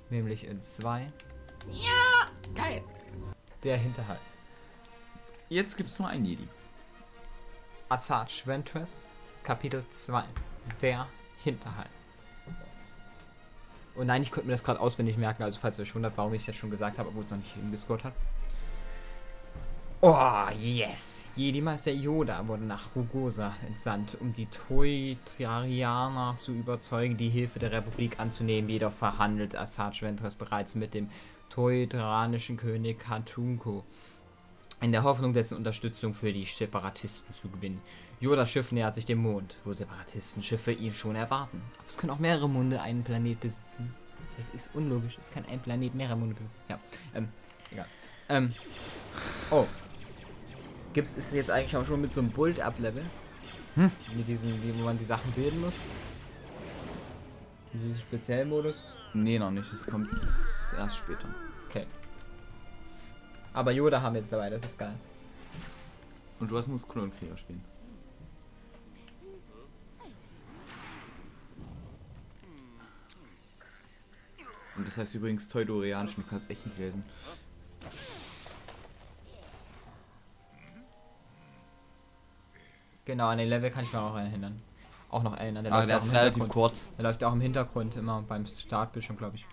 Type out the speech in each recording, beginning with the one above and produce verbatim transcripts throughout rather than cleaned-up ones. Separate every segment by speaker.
Speaker 1: Nämlich in zwei.
Speaker 2: Ja, geil.
Speaker 1: Der Hinterhalt.
Speaker 2: Jetzt gibt's nur ein Jedi.
Speaker 1: Asajj Ventress, Kapitel zwei. Der Hinterhalt. Und nein, ich konnte mir das gerade auswendig merken, also falls ihr euch wundert, warum ich das schon gesagt habe, obwohl es noch nicht im Discord hat. Oh, yes! Jedi-Meister Yoda wurde nach Rugosa entsandt, um die Toitarianer zu überzeugen, die Hilfe der Republik anzunehmen. Jedoch verhandelt Asajj Ventress bereits mit dem toitaranischen König Katunko, in der Hoffnung, dessen Unterstützung für die Separatisten zu gewinnen. Yodas Schiff nähert sich dem Mond, wo Separatistenschiffe ihn schon erwarten. Aber es können auch mehrere Monde einen Planet besitzen. Das ist unlogisch. Es kann ein Planet mehrere Monde besitzen. Ja, ähm, egal. Ähm, oh. Gibt's, ist jetzt eigentlich auch schon mit so einem Build-Up-Level? Hm? Mit diesem, wo man die Sachen bilden muss? Mit diesem speziellen Modus?
Speaker 2: Nee, noch nicht. Das kommt erst später.
Speaker 1: Okay. Aber Yoda haben wir jetzt dabei, das ist geil.
Speaker 2: Und du hast musst Klonkrieger spielen. Und das heißt übrigens Teudorianisch, du kannst echt nicht lesen.
Speaker 1: Genau, an den Level kann ich mir auch erinnern. Auch noch erinnern. Der
Speaker 2: Aber
Speaker 1: läuft
Speaker 2: der
Speaker 1: auch
Speaker 2: ist
Speaker 1: im
Speaker 2: relativ
Speaker 1: Hintergrund.
Speaker 2: kurz.
Speaker 1: Der läuft auch im Hintergrund immer beim Startbildschirm, glaube ich.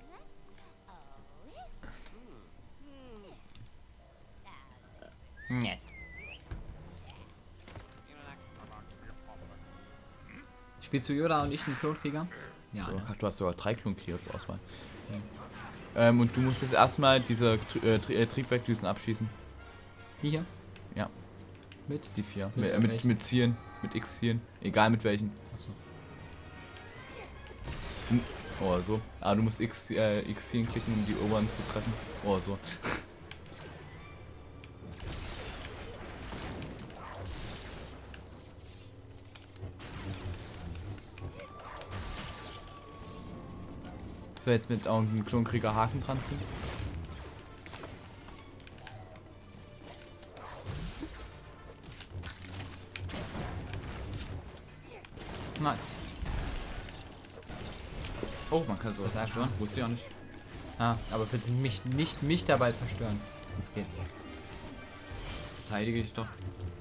Speaker 1: Nee. Spielst du Yoda und ich einen Klonkrieger? Ja,
Speaker 2: So,
Speaker 1: ne?
Speaker 2: du hast sogar drei Klonkrieger zur Auswahl. Ja. Ähm, und du musst jetzt erstmal diese äh, Tri äh, Triebwerkdüsen abschießen.
Speaker 1: Die hier?
Speaker 2: Ja.
Speaker 1: Mit?
Speaker 2: Die vier.
Speaker 1: Mit
Speaker 2: Mit, mit,
Speaker 1: irgendwelchen?
Speaker 2: mit Zielen, mit X-Zielen. Egal mit welchen.
Speaker 1: Achso.
Speaker 2: Oh, so. Ah, du musst X, äh, X-Zielen klicken, um die oberen zu treffen. Oh, so. So, jetzt mit auch einem Klonkrieger Haken dran ziehen.
Speaker 1: Nice.
Speaker 2: Oh, man kann sowas
Speaker 1: Das ist
Speaker 2: zerstören.
Speaker 1: krass.
Speaker 2: Wusste ich auch nicht.
Speaker 1: Ah, aber bitte mich, nicht mich dabei zerstören. Das geht.
Speaker 2: Verteidige ich doch.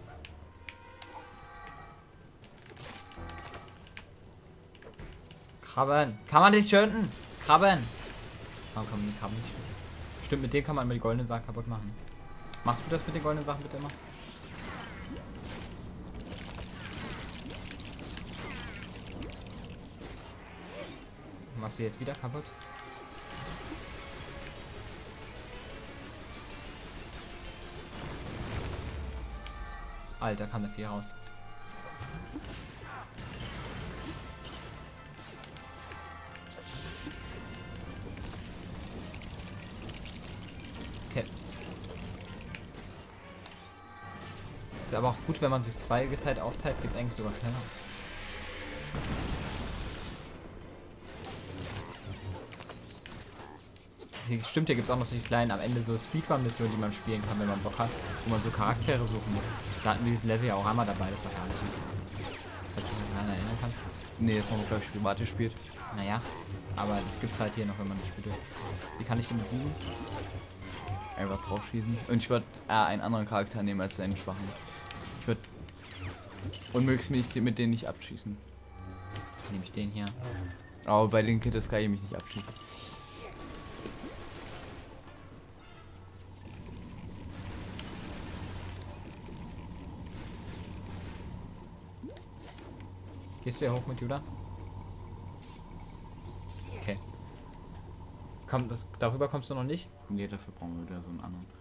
Speaker 1: Krabben. Kann man nicht töten? Krabben. Warum kann man die Krabben nicht töten? Stimmt, mit denen kann man immer die goldenen Sachen kaputt machen. Machst du das mit den goldenen Sachen bitte immer? Machst du jetzt wieder kaputt? Alter, kam der vier raus. Okay. Ist aber auch gut, wenn man sich zweigeteilt aufteilt, geht's eigentlich sogar schneller. Stimmt, hier gibt es auch noch so die kleinen am Ende so Speedrun-Missionen, die man spielen kann, wenn man Bock hat, wo man so Charaktere suchen muss. Da hatten wir dieses Level ja auch einmal dabei, das war gar nicht. Falls du dich daran erinnern kannst.
Speaker 2: Nee, jetzt haben wir glaube ich privat gespielt.
Speaker 1: Naja, aber das gibt's halt hier noch, wenn man das spielt. Wie kann ich den besiegen?
Speaker 2: Einfach drauf schießen. Und ich würde äh, einen anderen Charakter nehmen als seinen schwachen. Ich würde unmöglichst mit, mit denen nicht abschießen.
Speaker 1: Nehme ich den hier.
Speaker 2: Aber bei den Kids kann ich mich nicht abschießen.
Speaker 1: Gehst du ja hoch mit Yoda? Okay. Komm, das, darüber kommst du noch nicht?
Speaker 2: Nee, dafür brauchen wir wieder so einen anderen.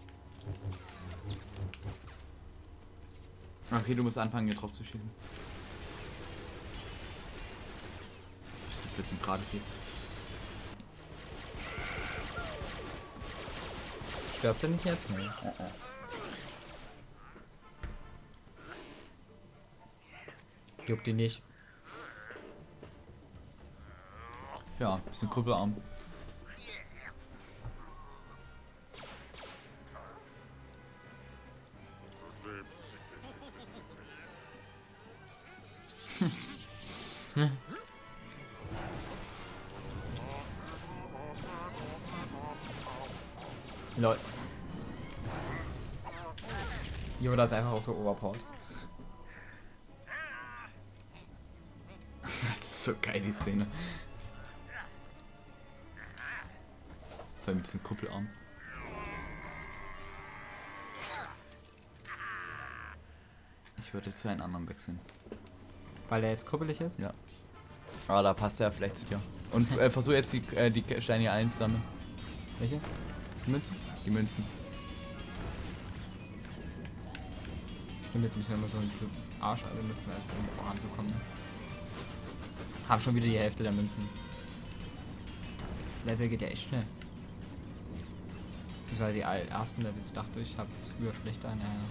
Speaker 2: Okay, du musst anfangen, hier drauf zu schießen. Bist du plötzlich gerade schießt?
Speaker 1: Stirbt er nicht jetzt? Nee.
Speaker 2: Oh, oh.
Speaker 1: Juckt ihn nicht.
Speaker 2: Ja, bisschen krüppelarm.
Speaker 1: Lol. Yoda ist einfach auch so overpowered.
Speaker 2: Das ist so geil, die Szene. Vor allem mit diesem Kuppelarm. Ich würde zu einem anderen wechseln.
Speaker 1: Weil er jetzt kuppelig ist?
Speaker 2: Ja. Aber da passt er vielleicht zu dir. Und äh, versuch jetzt die, äh, die Steine eins sammeln.
Speaker 1: Welche?
Speaker 2: Die Münzen? Die Münzen.
Speaker 1: Stimmt, jetzt müssen wir immer so einen Arsch alle Münzen erst um voranzukommen. Ne? Haben schon wieder die Hälfte der Münzen. Level geht ja echt schnell. Beziehungsweise die ersten Levels dachte ich, habe es früher schlechter in Erinnerung.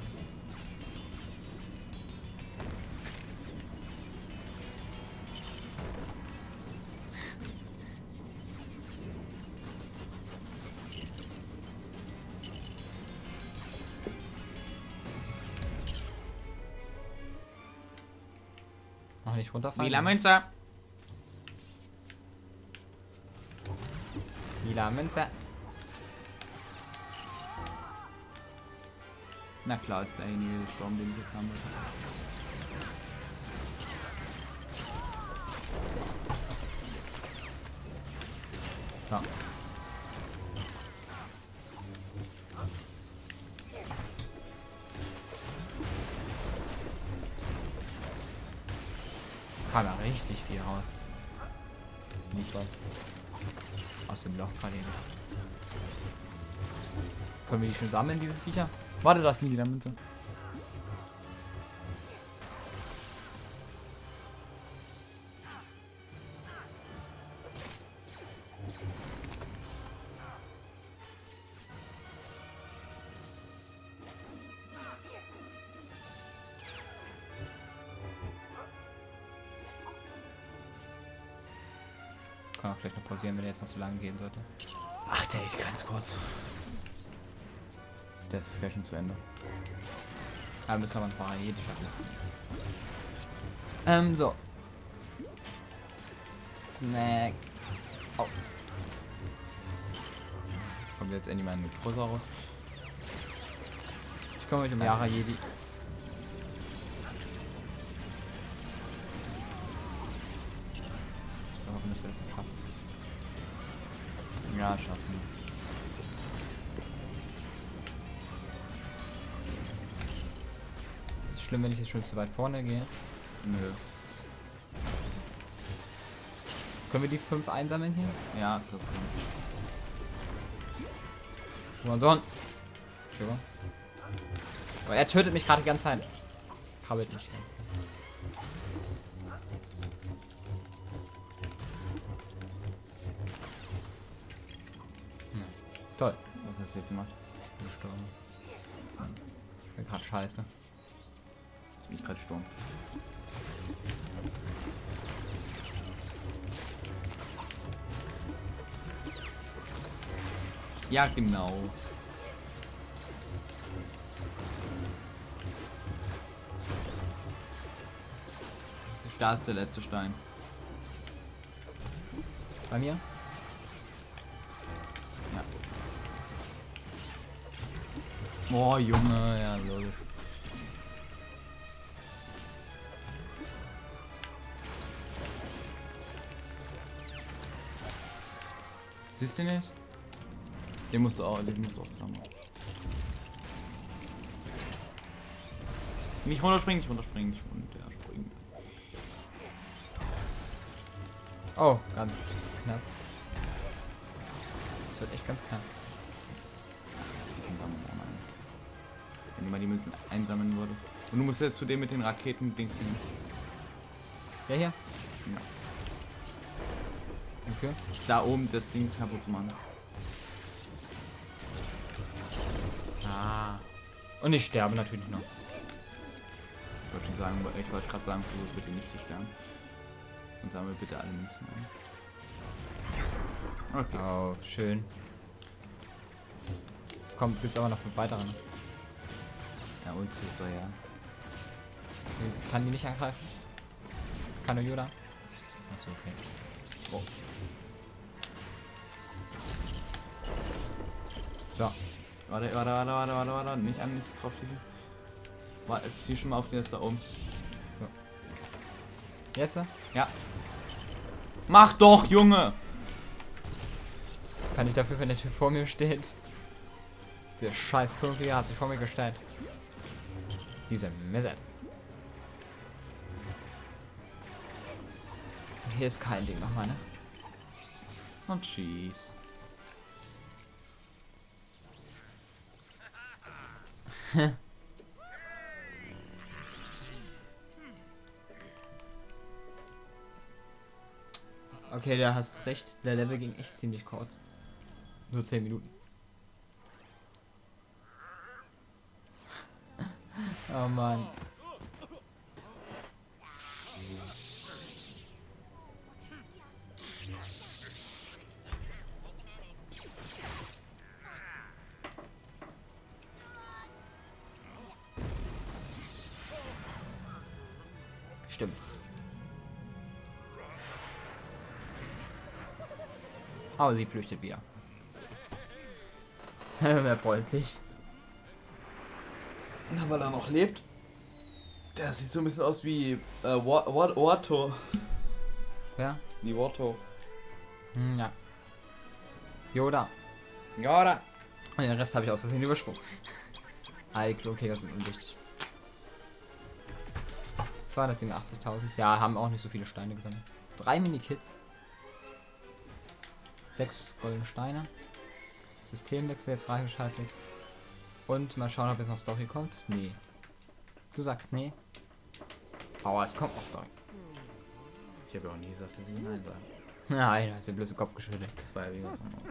Speaker 1: Noch nicht runterfallen.
Speaker 2: Lila Münze!
Speaker 1: Lila Münze.
Speaker 2: Na klar ist derjenige gestorben, den ich jetzt haben wollte.
Speaker 1: So. Kam ja richtig viel raus.
Speaker 2: Nicht was.
Speaker 1: Aus dem Loch gerade eben. Können wir die schon sammeln, diese Viecher?
Speaker 2: Warte, das sind die Münze.
Speaker 1: Kann auch vielleicht noch pausieren, wenn der jetzt noch zu lange gehen sollte.
Speaker 2: Ach, der geht ganz kurz. Das ist gleich schon zu Ende.
Speaker 1: Aber müssen wir ein paar jede schaffen. Ähm, so. Snack. Oh.
Speaker 2: Kommt jetzt endlich mal ein Großer raus.
Speaker 1: Ich komme euch um Yara Jedi. Ich hoffe, dass wir das noch schaffen.
Speaker 2: Ja, schaffen.
Speaker 1: Ist es schlimm, wenn ich jetzt schon zu weit vorne gehe?
Speaker 2: Nö.
Speaker 1: Können wir die fünf einsammeln hier?
Speaker 2: Ja, das kann.
Speaker 1: Hurensohn. Entschuldigung. Aber er tötet mich gerade die ganze Zeit. Krabbelt mich die ganze Zeit. Ja. Toll.
Speaker 2: Was hast du jetzt gemacht?
Speaker 1: Gestorben. Ich bin gerade scheiße.
Speaker 2: Jetzt bin ich gerade gestorben. Ja, genau. Da ist der letzte Stein.
Speaker 1: Bei mir?
Speaker 2: Ja. Oh, Junge, ja, logisch. Siehst du nicht? Den musst du auch, den musst du auch zusammen. Nicht runterspringen, nicht runterspringen, nicht runterspringen.
Speaker 1: Oh, ganz knapp. Das wird echt ganz knapp.
Speaker 2: Jetzt ein bisschen sammeln, Mann. Wenn du mal die Münzen einsammeln würdest. Und du musst jetzt zu dem mit den Raketen-Dings nehmen.
Speaker 1: Der hier?
Speaker 2: Ja.
Speaker 1: Wofür?
Speaker 2: Da oben das Ding kaputt zu machen.
Speaker 1: Ah. Und ich sterbe natürlich noch.
Speaker 2: Ich wollte schon sagen, ich wollte gerade sagen, versuch bitte nicht zu sterben. Und sammel bitte alle Münzen ein. Okay.
Speaker 1: Oh, schön. Jetzt kommt, gibt's aber noch fünf weitere. Ne?
Speaker 2: Ja, und ist er ja.
Speaker 1: Kann die nicht angreifen? Kann nur Yoda? Achso, okay. Oh. So.
Speaker 2: Warte, warte, warte, warte, warte, warte. Nicht an, nicht drauf schießen. Warte, jetzt zieh schon mal auf den, ist da oben.
Speaker 1: So. Jetzt?
Speaker 2: Ja. Mach doch, Junge!
Speaker 1: Was kann ich dafür, wenn der Typ vor mir steht? Der scheiß Kurve hat sich vor mir gestellt. Diese Messe. Hier ist kein Ding nochmal, ne?
Speaker 2: Und schieß.
Speaker 1: Okay, du hast recht. Der Level ging echt ziemlich kurz. Nur zehn Minuten. Oh Mann. Stimmt. Aber sie flüchtet wieder. Wer freut sich?
Speaker 2: Na, weil er noch lebt. Der sieht so ein bisschen aus wie äh, Wa- Wa- Watto.
Speaker 1: Ja?
Speaker 2: Wie Watto.
Speaker 1: Hm, ja. Yoda.
Speaker 2: Ja, da.
Speaker 1: Und den Rest habe ich aus Versehen übersprungen. Ah, die Klonkäger sind unwichtig. zweihundertsiebenundachtzigtausend. Ja, haben auch nicht so viele Steine gesammelt. Drei Mini-Kits. Sechs goldene Steine. Systemwechsel jetzt freigeschaltet. Und mal schauen, ob jetzt noch Story kommt. Nee. Du sagst nee. Aber es kommt noch Story.
Speaker 2: Ich habe ja auch nie gesagt, dass ich nein sage.
Speaker 1: Nein, da hast du den blöden Kopf geschüttelt.
Speaker 2: Das war ja wie was anderes.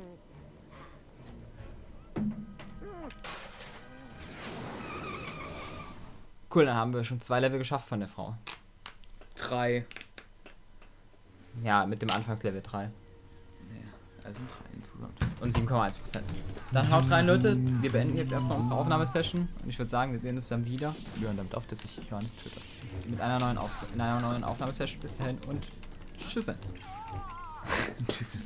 Speaker 1: Cool, dann haben wir schon zwei Level geschafft von der Frau.
Speaker 2: Drei.
Speaker 1: Ja, mit dem Anfangslevel drei.
Speaker 2: Ja, also drei insgesamt.
Speaker 1: Und sieben Komma eins Prozent. Dann haut rein, Leute. Wir beenden jetzt erstmal unsere Aufnahmesession. Und ich würde sagen, wir sehen uns dann wieder.
Speaker 2: Wir hören damit auf, dass ich Johannes töte.
Speaker 1: Mit einer neuen, Auf in einer neuen Aufnahmesession. Bis dahin und tschüss.
Speaker 2: Tschüss.